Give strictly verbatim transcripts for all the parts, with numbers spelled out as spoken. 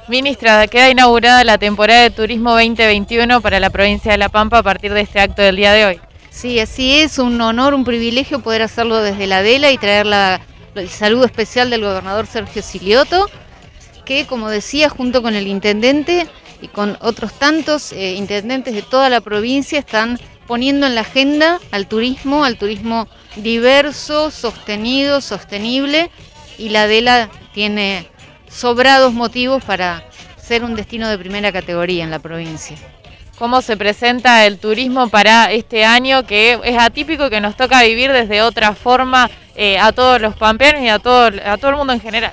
Ministra, queda inaugurada la temporada de turismo veinte veintiuno para la provincia de La Pampa a partir de este acto del día de hoy. Sí, así es, un honor, un privilegio poder hacerlo desde la Adela y traer la, el saludo especial del gobernador Sergio Silioto, que, como decía, junto con el intendente y con otros tantos eh, intendentes de toda la provincia, están poniendo en la agenda al turismo, al turismo diverso, sostenido, sostenible, y la Adela tiene sobrados motivos para ser un destino de primera categoría en la provincia. ¿Cómo se presenta el turismo para este año, que es atípico, que nos toca vivir desde otra forma eh, a todos los pampeanos y a todo, a todo el mundo en general?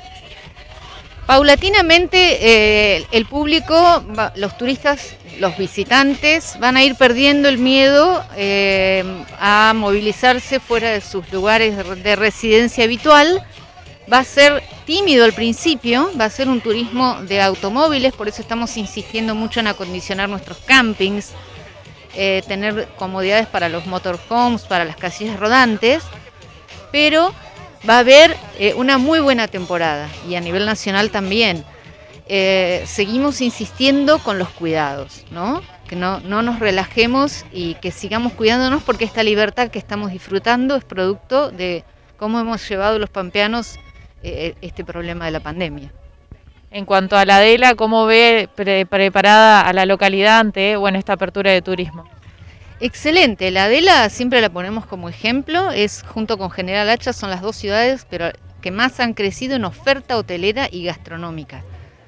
Paulatinamente eh, el público, los turistas, los visitantes van a ir perdiendo el miedo eh, a movilizarse fuera de sus lugares de residencia habitual. Va a ser tímido al principio, va a ser un turismo de automóviles, por eso estamos insistiendo mucho en acondicionar nuestros campings, eh, tener comodidades para los motorhomes, para las casillas rodantes, pero va a haber eh, una muy buena temporada y a nivel nacional también. Eh, seguimos insistiendo con los cuidados, ¿no? Que no, no nos relajemos y que sigamos cuidándonos, porque esta libertad que estamos disfrutando es producto de cómo hemos llevado los pampeanos eh, este problema de la pandemia. En cuanto a la Adela, ¿cómo ve pre preparada a la localidad ante bueno, esta apertura de turismo? Excelente, la Adela siempre la ponemos como ejemplo, es junto con General Hacha, son las dos ciudades pero que más han crecido en oferta hotelera y gastronómica.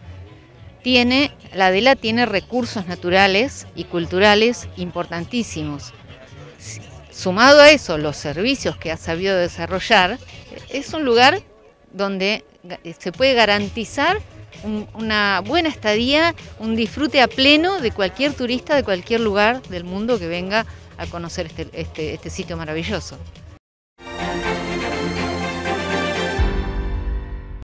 Tiene, la Adela tiene recursos naturales y culturales importantísimos. Sumado a eso, los servicios que ha sabido desarrollar, es un lugar donde se puede garantizar un, una buena estadía, un disfrute a pleno de cualquier turista de cualquier lugar del mundo que venga a conocer este, este, este sitio maravilloso.